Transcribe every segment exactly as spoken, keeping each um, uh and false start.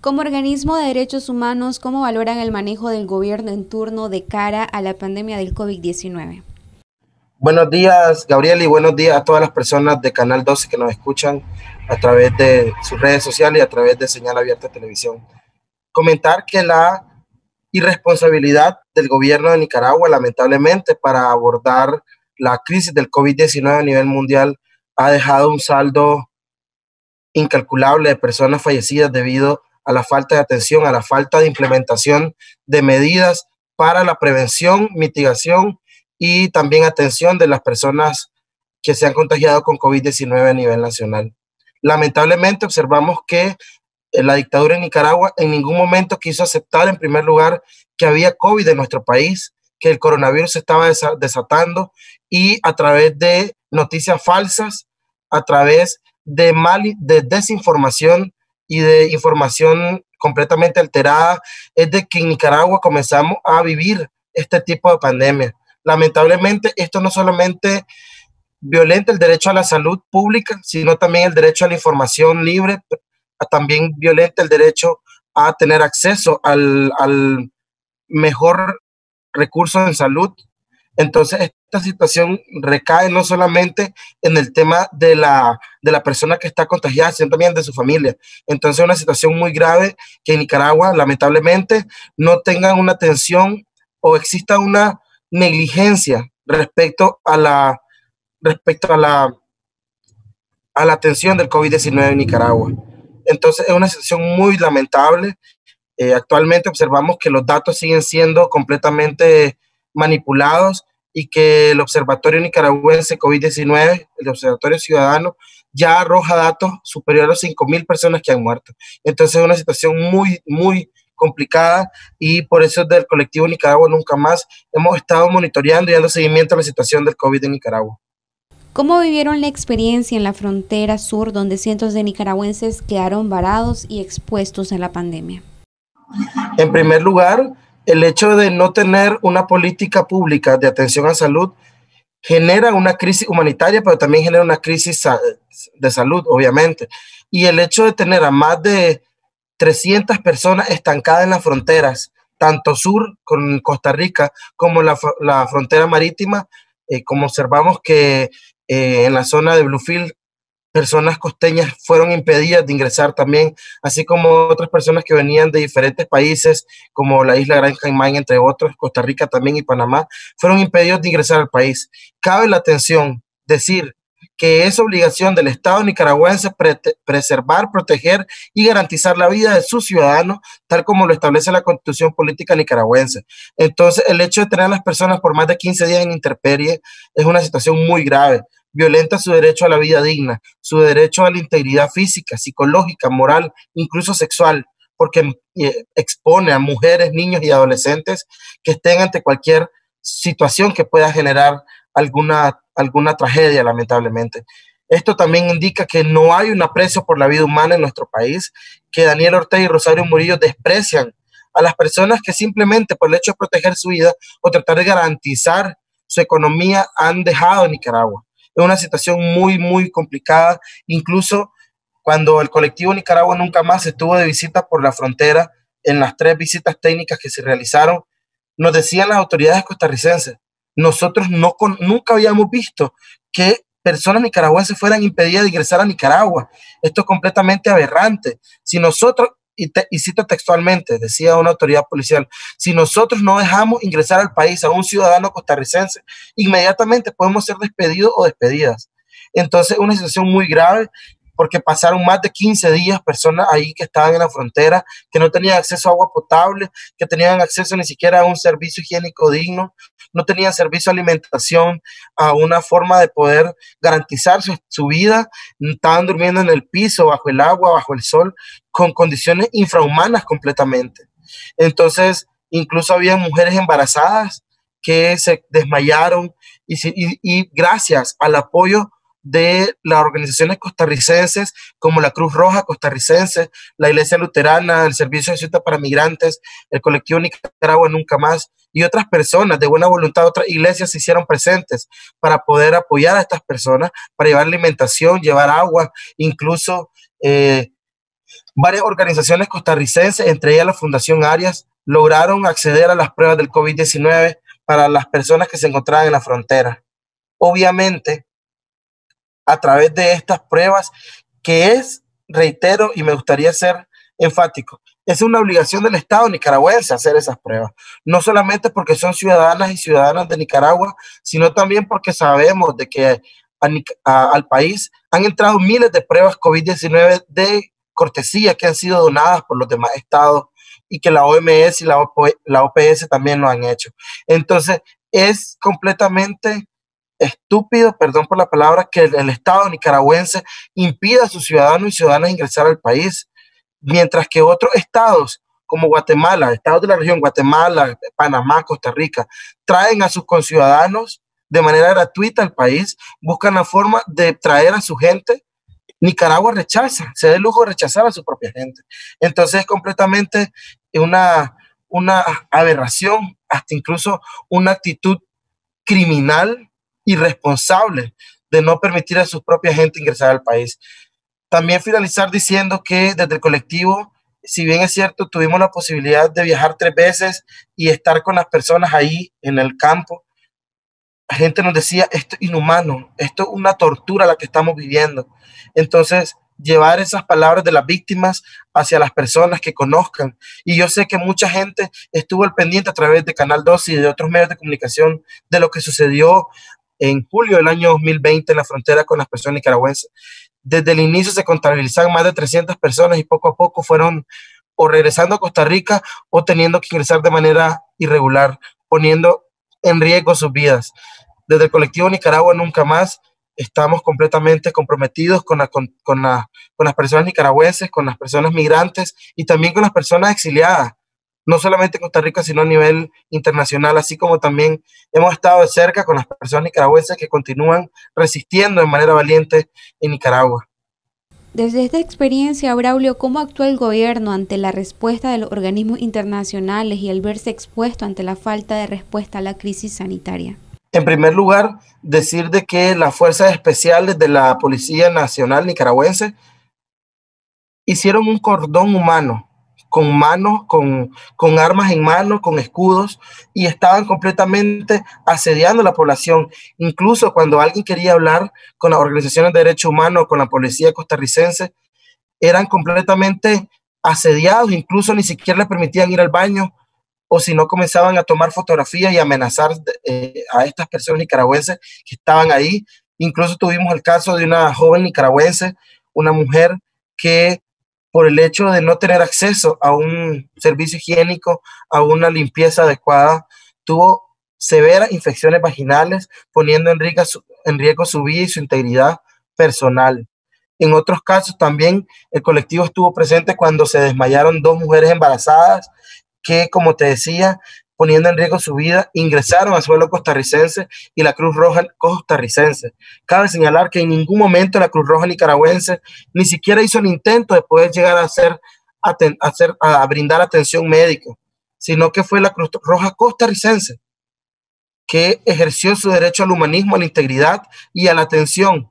Como organismo de derechos humanos, ¿cómo valoran el manejo del gobierno en turno de cara a la pandemia del COVID diecinueve? Buenos días, Gabriel, y buenos días a todas las personas de Canal doce que nos escuchan a través de sus redes sociales y a través de Señal Abierta Televisión. Comentar que la irresponsabilidad del gobierno de Nicaragua, lamentablemente, para abordar la crisis del COVID diecinueve a nivel mundial, ha dejado un saldo incalculable de personas fallecidas debido a la falta de atención, a la falta de implementación de medidas para la prevención, mitigación y también atención de las personas que se han contagiado con COVID diecinueve a nivel nacional. Lamentablemente observamos que la dictadura en Nicaragua en ningún momento quiso aceptar, en primer lugar, que había COVID en nuestro país, que el coronavirus se estaba desatando, y a través de noticias falsas, a través de, mal, de desinformación y de información completamente alterada, es de que en Nicaragua comenzamos a vivir este tipo de pandemia. Lamentablemente, esto no solamente violenta el derecho a la salud pública, sino también el derecho a la información libre, también violenta el derecho a tener acceso al, al mejor recurso en salud. Entonces, esta situación recae no solamente en el tema de la, de la persona que está contagiada, sino también de su familia. Entonces, es una situación muy grave que en Nicaragua, lamentablemente, no tengan una atención o exista una negligencia respecto a la, respecto a la, a la atención del COVID diecinueve en Nicaragua. Entonces, es una situación muy lamentable. Eh, actualmente observamos que los datos siguen siendo completamente manipulados y que el Observatorio Nicaragüense COVID diecinueve, el Observatorio Ciudadano, ya arroja datos superiores a cinco mil personas que han muerto. Entonces es una situación muy, muy complicada, y por eso desde el colectivo Nicaragua Nunca Más hemos estado monitoreando y dando seguimiento a la situación del COVID en Nicaragua. ¿Cómo vivieron la experiencia en la frontera sur, donde cientos de nicaragüenses quedaron varados y expuestos a la pandemia? En primer lugar, el hecho de no tener una política pública de atención a salud genera una crisis humanitaria, pero también genera una crisis de salud, obviamente. Y el hecho de tener a más de trescientas personas estancadas en las fronteras, tanto sur con Costa Rica como la, la frontera marítima, eh, como observamos que eh, en la zona de Bluefield, personas costeñas fueron impedidas de ingresar también, así como otras personas que venían de diferentes países, como la isla Gran Caimán, entre otros, Costa Rica también y Panamá, fueron impedidos de ingresar al país. Cabe la atención decir que es obligación del Estado nicaragüense pre preservar, proteger y garantizar la vida de sus ciudadanos, tal como lo establece la Constitución Política nicaragüense. Entonces, el hecho de tener a las personas por más de quince días en intemperie es una situación muy grave. Violenta su derecho a la vida digna, su derecho a la integridad física, psicológica, moral, incluso sexual, porque eh, expone a mujeres, niños y adolescentes que estén ante cualquier situación que pueda generar alguna, alguna tragedia, lamentablemente. Esto también indica que no hay un aprecio por la vida humana en nuestro país, que Daniel Ortega y Rosario Murillo desprecian a las personas que simplemente por el hecho de proteger su vida o tratar de garantizar su economía han dejado Nicaragua. Es una situación muy, muy complicada. Incluso cuando el colectivo Nicaragua Nunca Más estuvo de visita por la frontera, en las tres visitas técnicas que se realizaron, nos decían las autoridades costarricenses, nosotros no con, nunca habíamos visto que personas nicaragüenses fueran impedidas de ingresar a Nicaragua. Esto es completamente aberrante. Si nosotros, y, te, y cito textualmente, decía una autoridad policial, si nosotros no dejamos ingresar al país a un ciudadano costarricense, inmediatamente podemos ser despedidos o despedidas. Entonces, una situación muy grave, porque pasaron más de quince días personas ahí que estaban en la frontera, que no tenían acceso a agua potable, que tenían acceso ni siquiera a un servicio higiénico digno, no tenían servicio a alimentación, a una forma de poder garantizar su, su vida, estaban durmiendo en el piso, bajo el agua, bajo el sol, con condiciones infrahumanas completamente. Entonces, incluso había mujeres embarazadas que se desmayaron y, y, y gracias al apoyo de las organizaciones costarricenses como la Cruz Roja costarricense, la Iglesia Luterana, el Servicio de Ayuda para Migrantes, el colectivo Nicaragua Nunca Más y otras personas de buena voluntad, otras iglesias se hicieron presentes para poder apoyar a estas personas, para llevar alimentación, llevar agua, incluso eh, Varias organizaciones costarricenses, entre ellas la Fundación Arias, lograron acceder a las pruebas del COVID diecinueve para las personas que se encontraban en la frontera. Obviamente, a través de estas pruebas, que es, reitero, y me gustaría ser enfático, es una obligación del Estado nicaragüense hacer esas pruebas, no solamente porque son ciudadanas y ciudadanas de Nicaragua, sino también porque sabemos de que a, a, al país han entrado miles de pruebas COVID diecinueve de cortesía que han sido donadas por los demás estados y que la O M S y la, la O P S también lo han hecho. Entonces, es completamente estúpido, perdón por la palabra, que el, el Estado nicaragüense impida a sus ciudadanos y ciudadanas ingresar al país, mientras que otros estados como Guatemala, estados de la región, Guatemala, Panamá, Costa Rica, traen a sus conciudadanos de manera gratuita al país, buscan la forma de traer a su gente. Nicaragua rechaza, se da el lujo de rechazar a su propia gente. Entonces es completamente una, una aberración, hasta incluso una actitud criminal, irresponsable, de no permitir a su propia gente ingresar al país. También finalizar diciendo que desde el colectivo, si bien es cierto, tuvimos la posibilidad de viajar tres veces y estar con las personas ahí en el campo, la gente nos decía, esto es inhumano, esto es una tortura la que estamos viviendo. Entonces, llevar esas palabras de las víctimas hacia las personas que conozcan. Y yo sé que mucha gente estuvo al pendiente a través de Canal dos y de otros medios de comunicación de lo que sucedió en julio del año dos mil veinte en la frontera con las personas nicaragüenses. Desde el inicio se contabilizaban más de trescientas personas y poco a poco fueron o regresando a Costa Rica o teniendo que ingresar de manera irregular, poniendo en riesgo sus vidas. Desde el colectivo Nicaragua Nunca Más estamos completamente comprometidos con, la, con, con, la, con las personas nicaragüenses, con las personas migrantes y también con las personas exiliadas, no solamente en Costa Rica, sino a nivel internacional, así como también hemos estado de cerca con las personas nicaragüenses que continúan resistiendo de manera valiente en Nicaragua. Desde esta experiencia, Braulio, ¿cómo actuó el gobierno ante la respuesta de los organismos internacionales y al verse expuesto ante la falta de respuesta a la crisis sanitaria? En primer lugar, decir de que las fuerzas especiales de la Policía Nacional Nicaragüense hicieron un cordón humano, con manos, con, con armas en mano, con escudos, y estaban completamente asediando a la población. Incluso cuando alguien quería hablar con las organizaciones de derechos humanos, con la policía costarricense, eran completamente asediados, incluso ni siquiera les permitían ir al baño, o si no comenzaban a tomar fotografías y amenazar eh, a estas personas nicaragüenses que estaban ahí. Incluso tuvimos el caso de una joven nicaragüense, una mujer que por el hecho de no tener acceso a un servicio higiénico, a una limpieza adecuada, tuvo severas infecciones vaginales, poniendo en riesgo su, en riesgo su vida y su integridad personal. En otros casos también el colectivo estuvo presente cuando se desmayaron dos mujeres embarazadas que, como te decía, poniendo en riesgo su vida, ingresaron al suelo costarricense y la Cruz Roja costarricense. Cabe señalar que en ningún momento la Cruz Roja nicaragüense ni siquiera hizo el intento de poder llegar a, hacer, a, ten, a, hacer, a brindar atención médica, sino que fue la Cruz Roja costarricense que ejerció su derecho al humanismo, a la integridad y a la atención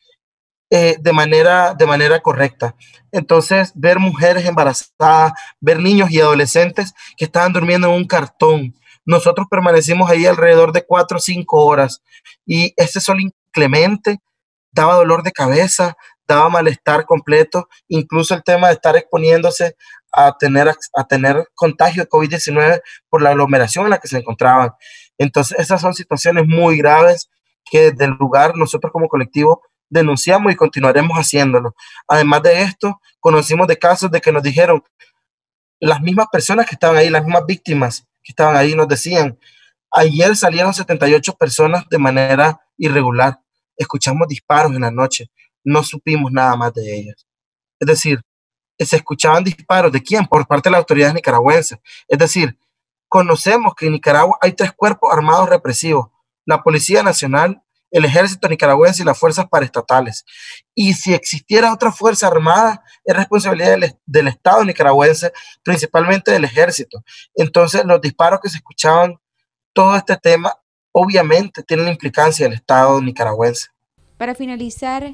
eh, de, manera, de manera correcta. Entonces, ver mujeres embarazadas, ver niños y adolescentes que estaban durmiendo en un cartón. Nosotros permanecimos ahí alrededor de cuatro o cinco horas y ese sol inclemente daba dolor de cabeza, daba malestar completo, incluso el tema de estar exponiéndose a tener, a tener contagio de COVID diecinueve por la aglomeración en la que se encontraban. Entonces, esas son situaciones muy graves que desde el lugar nosotros como colectivo denunciamos y continuaremos haciéndolo. Además de esto, conocimos de casos de que nos dijeron, las mismas personas que estaban ahí, las mismas víctimas que estaban ahí, nos decían, ayer salieron setenta y ocho personas de manera irregular, escuchamos disparos en la noche, no supimos nada más de ellas. Es decir, se escuchaban disparos, ¿de quién? Por parte de las autoridades nicaragüenses. Es decir, conocemos que en Nicaragua hay tres cuerpos armados represivos, la Policía Nacional, el Ejército nicaragüense y las fuerzas paraestatales. Y si existiera otra fuerza armada, es responsabilidad del, del Estado nicaragüense, principalmente del Ejército. Entonces, los disparos que se escuchaban, todo este tema, obviamente, tiene la implicancia del Estado nicaragüense. Para finalizar,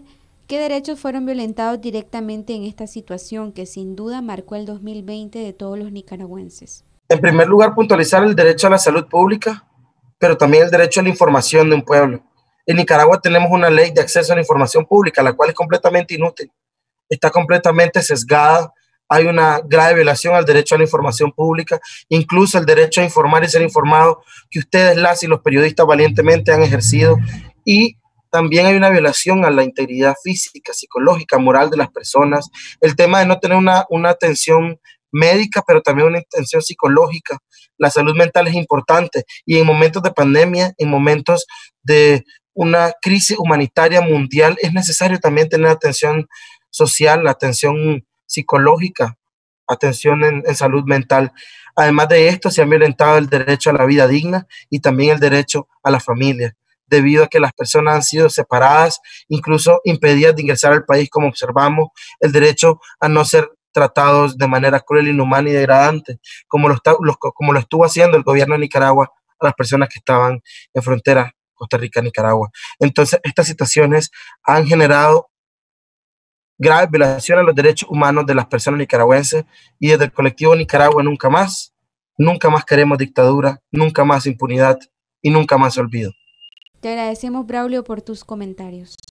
¿Qué derechos fueron violentados directamente en esta situación que sin duda marcó el dos mil veinte de todos los nicaragüenses? En primer lugar, puntualizar el derecho a la salud pública, pero también el derecho a la información de un pueblo. En Nicaragua tenemos una ley de acceso a la información pública, la cual es completamente inútil, está completamente sesgada, hay una grave violación al derecho a la información pública, incluso el derecho a informar y ser informado, que ustedes, las y los periodistas valientemente han ejercido, y también hay una violación a la integridad física, psicológica, moral de las personas, el tema de no tener una, una atención médica, pero también una atención psicológica. La salud mental es importante y en momentos de pandemia, en momentos de una crisis humanitaria mundial, es necesario también tener atención social, atención psicológica, atención en, en salud mental. Además de esto, se ha violentado el derecho a la vida digna y también el derecho a la familia, debido a que las personas han sido separadas, incluso impedidas de ingresar al país, como observamos, el derecho a no ser tratados de manera cruel, inhumana y degradante, como lo, está, lo, como lo estuvo haciendo el gobierno de Nicaragua a las personas que estaban en frontera Costa Rica-Nicaragua. Entonces, estas situaciones han generado graves violaciones a los derechos humanos de las personas nicaragüenses y desde el colectivo Nicaragua Nunca Más, nunca más queremos dictadura, nunca más impunidad y nunca más olvido. Te agradecemos, Braulio, por tus comentarios.